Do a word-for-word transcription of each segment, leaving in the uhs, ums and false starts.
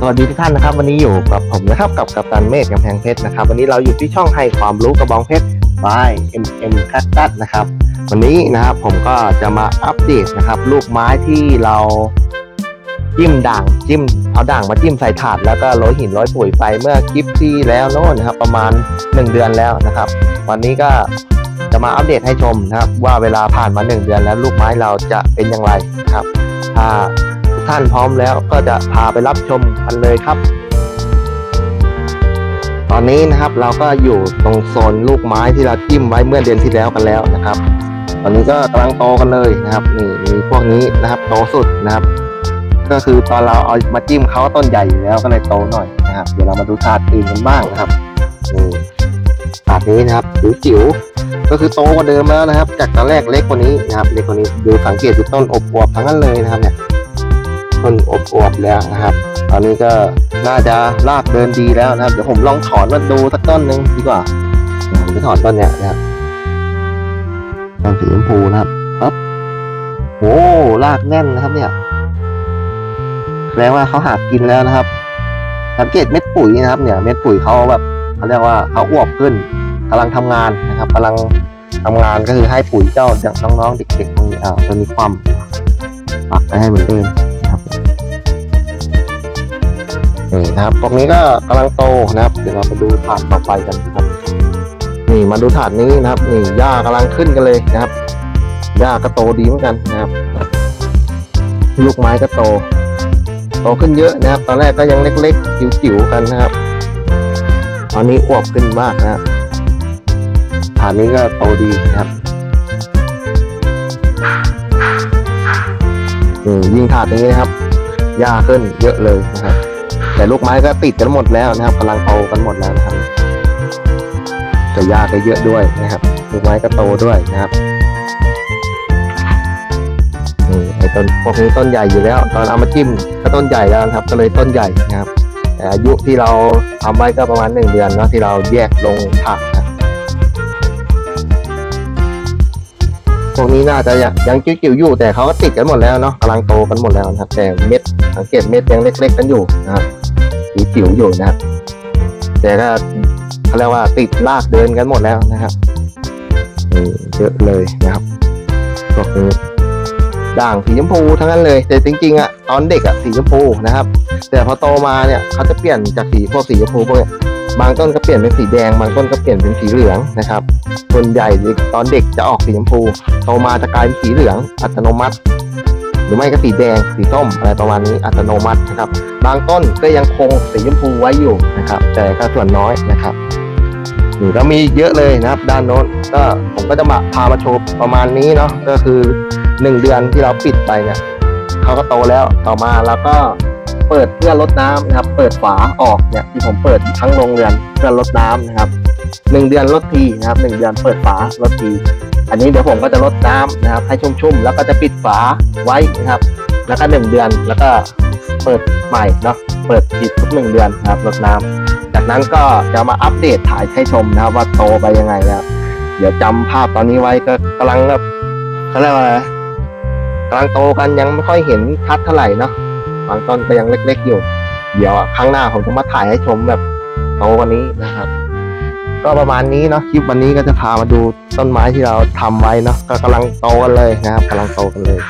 สวัสดีทุกท่านนะครับวันนี้อยู่กับผมนะครับกับกัปตันเมฆกำแพงเพชรนะครับวันนี้เราอยู่ที่ช่องให้ความรู้กระบองเพชร by เอ็ม เอ็ม Cactus นะครับวันนี้นะครับผมก็จะมาอัปเดตนะครับลูกไม้ที่เราจิ้มด่างจิ้มเอาด่างมาจิ้มใส่ถาดแล้วก็โรยหินโรยปุ๋ยไปเมื่อคลิปที่แล้วโน่นนะครับประมาณหนึ่งเดือนแล้วนะครับวันนี้ก็จะมาอัปเดตให้ชมนะครับว่าเวลาผ่านมาหนึ่งเดือนแล้วลูกไม้เราจะเป็นอย่างไรนะครับถ้าทุกท่านพร้อมแล้วก็จะพาไปรับชมกันเลยครับตอนนี้นะครับเราก็อยู่ตรงโซนลูกไม้ที่เราจิ้มไว้เมื่อเดือนที่แล้วกันแล้วนะครับตอนนี้ก็กำลังโตกันเลยนะครับนี่มีพวกนี้นะครับโตสุดนะครับก็คือตอนเราเอามาจิ้มเขาต้นใหญ่อยู่แล้วก็เลยโตหน่อยนะครับเดี๋ยวเรามาดูถาดอื่นกันบ้างนะครับนี่ถาดนี้นะครับจิ๋วๆก็คือโตกว่าเดิมแล้วนะครับจากตอนแรกเล็กกว่านี้นะครับเล็กกว่านี้ดูสังเกตดูต้นอบอวบทั้งนั้นเลยนะครับเนี่ยต้นอบอวบแล้วนะครับตอนนี้ก็น่าจะรากเดินดีแล้วนะครับเดี๋ยวผมลองถอนมาดูสักต้นหนึ่งดีกว่าผมจะถอนต้นเนี้ยนะครับต้นสีชมพูนะครับปั๊บโอ้รากแน่นนะครับเนี่ยแสดงว่าเขาหากินแล้วนะครับสังเกตเม็ดปุ๋ยนะครับเนี่ยเม็ดปุ๋ยเขาแบบเขาเรียกว่าเขาอวบขึ้นกำลังทำงานนะครับกำลังทำงานก็คือให้ปุ๋ยเจ้าน้องๆเด็กๆตรงนี้อ่าจะมีความปักไปให้เหมือนเดิมนะครับนี่นะครับตรงนี้ก็กำลังโตนะครับเดี๋ยวเราไปดูถาดต่อไปกันครับนี่มาดูถาดนี้นะครับนี่หญ้ากำลังขึ้นกันเลยนะครับหญ้าก็โตดีเหมือนกันนะครับลูกไม้ก็โตโตขึ้นเยอะนะครับตอนแรกก็ยังเล็กๆจิ๋วๆกันนะครับตอนนี้อวบขึ้นมากนะครับถาดนี้ก็โตดีนะครับนี่ยิ่งถาดนี้นะครับหญ้าขึ้นเยอะเลยนะครับแต่ลูกไม้ก็ติดกันหมดแล้วนะครับกำลังโตกันหมดแล้วนะครับแต่หญ้าก็เยอะด้วยนะครับลูกไม้ก็โตด้วยนะครับนี่ไอ้ต้นพวกนี้ต้นใหญ่อยู่แล้วตอนเอามาจิ้มก็ต้นใหญ่แล้วนะครับก็เลยต้นใหญ่นะครับแต่อายุที่เราทำไว้ก็ประมาณหนึ่งเดือนเนาะที่เราแยกลงถาดนะพวกนี้น่าจะยังจิ๋วๆอยู่แต่เขาก็ติดกันหมดแล้วเนาะกำลังโตกันหมดแล้วนะครับแต่เม็ดสังเกตเม็ดยังเล็กๆกันอยู่นะครับจิ๋วๆอยู่นะครับแต่ก็เขาเรียกว่าติดรากเดินกันหมดแล้วนะครับเยอะเลยนะครับพวกนี้ด่างสีชมพูทั้งนั้นเลยแต่จริงๆอ่ะตอนเด็กอ่ะสีชมพูนะครับแต่พอโตมาเนี่ยเขาจะเปลี่ยนจากสีพวกสีชมพูพวกนี้บางต้นก็เปลี่ยนเป็นสีแดงบางต้นก็เปลี่ยนเป็นสีเหลืองนะครับส่วนใหญ่ตอนเด็กจะออกสีชมพูโตมาจะกลายเป็นสีเหลืองอัตโนมัติหรือไม่ก็สีแดงสีส้มอะไรประมาณนี้อัตโนมัตินะครับบางต้นก็ยังคงสีชมพูไว้อยู่นะครับแต่ก็ส่วนน้อยนะครับนี่ก็มีเยอะเลยนะครับด้านโน้นก็ผมก็จะมาพามาโชว์ประมาณนี้เนาะก็คือหนึ่งเดือนที่เราปิดไปเนี่ยเขาก็โตแล้วต่อมาแล้วก็เปิดเพื่อลดน้ำนะครับเปิดฝาออกเนี่ยที่ผมเปิดทั้งโรงเรือนเพื่อลดน้ำนะครับหนึ่งเดือนลดทีนะครับหนึ่งเดือนเปิดฝาลดทีอันนี้เดี๋ยวผมก็จะลดน้ำนะครับให้ชุ่มๆแล้วก็จะปิดฝาไว้นะครับแล้วก็หนึ่งเดือนแล้วก็เปิดใหม่เนาะเปิดปิดทุกหนึ่งเดือนนะครับลดน้ำจากนั้นก็จะมาอัปเดตถ่ายให้ชมนะครับว่าโตไปยังไงนะครับเดี๋ยวจำภาพตอนนี้ไว้ก็กำลังแบบเขาเรียกว่าอะไรกำลังโตกันยังไม่ค่อยเห็นชัดเท่าไหร่เนาะบางต้นก็ยังเล็กๆอยู่เดี๋ยวครั้งหน้าผมจะมาถ่ายให้ชมแบบโตกว่านี้นะครับก็ประมาณนี้เนาะคลิปวันนี้ก็จะพามาดูต้นไม้ที่เราทำไว้เนาะก็กำลังโตกันเลยนะครับกำลังโตกันเลย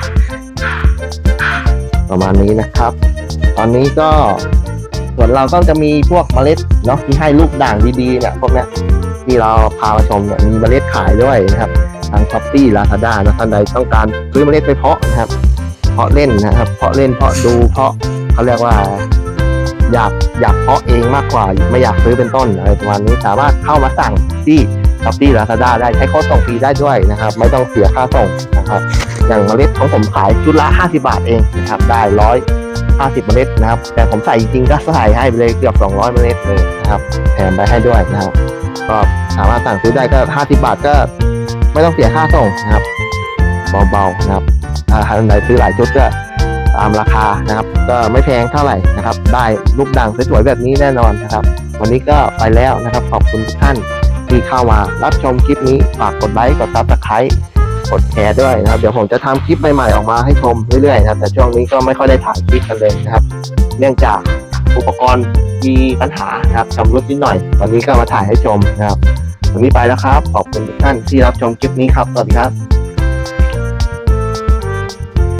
ประมาณนี้นะครับตอนนี้ก็ส่วนเราก็จะมีพวกเมล็ดเนาะที่ให้ลูกด่างดีๆเนี่ยพวกเนี้ยที่เราพามาชมเนี่ยมีเมล็ดขายด้วยนะครับทาง Shopee Lazada นะท่านใดต้องการซื้อเมล็ดไปเพาะนะครับเพาะเล่นนะครับเพาะเล่นเพาะดูเพาะเขาเรียกว่าอยากอยากเพาะเองมากกว่าไม่อยากซื้อเป็นต้นอะไรประมาณนี้สามารถเข้ามาสั่งที่ Shopee Lazada ได้ใช้โค้ดส่งฟรีได้ด้วยนะครับไม่ต้องเสียค่าส่งนะครับอย่างเมล็ดของผมขายชุดละห้าสิบบาทเองนะครับได้ร้อยห้าสิบเมล็ดนะครับแต่ผมใส่จริงๆก็ใส่ให้ไปเลยเกือบสองร้อยเมล็ดเลยนะครับแถมไปให้ด้วยนะครับก็สามารถสั่งซื้อได้ก็ห้าสิบบาทก็ไม่ต้องเสียค่าส่งนะครับเบาๆนะครับถ้าท่านใดซื้อหลายชุดก็ตามราคานะครับก็ไม่แพงเท่าไหร่นะครับได้ลูกด่างสวยๆแบบนี้แน่นอนนะครับวันนี้ก็ไปแล้วนะครับขอบคุณทุกท่านที่เข้ามารับชมคลิปนี้ฝากกดไลค์กดซับสไครบ์กดแชร์ด้วยนะครับเดี๋ยวผมจะทำคลิปใหม่ๆออกมาให้ชมเรื่อยๆนะครับแต่ช่วงนี้ก็ไม่ค่อยได้ถ่ายคลิปกันเลยนะครับเนื่องจากอุปกรณ์มีปัญหานะครับชำรุดนิดหน่อยวันนี้ก็มาถ่ายให้ชมนะครับวันนี้ไปแล้วครับขอบคุณทุกท่านที่รับชมคลิปนี้ครับสวัสดีครับ